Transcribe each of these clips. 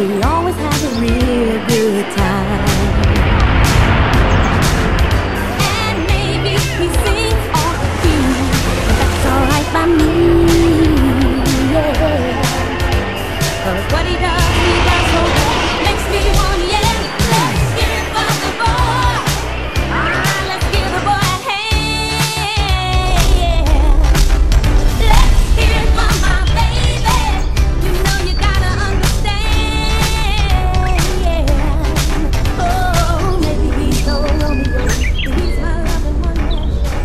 we always have a real good time. And maybe he sings or sings, but that's alright by me, yeah. 'Cause what he does so well, makes me want, yeah. Let's get it for the boy. Let's give the boy a hand, yeah. Let's hear it for my baby. You know you gotta understand, yeah. Oh, maybe he's so Romeo, he's my loving one man.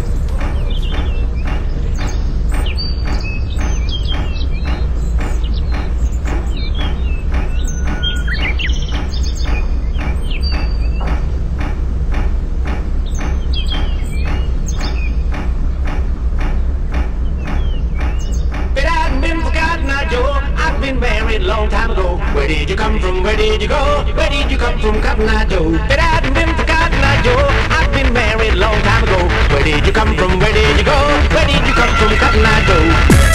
But I hadn't been forgotten, now, Joe. I've been married a long time ago. Where did you come from? Where did you go? Where did you come from, Cotton Eye Joe? But I hadn't been forgotten, now, Joe. I've been married a long time ago. Where did you come from? Where did you go? Where did you come from, Cotton Eye Joe?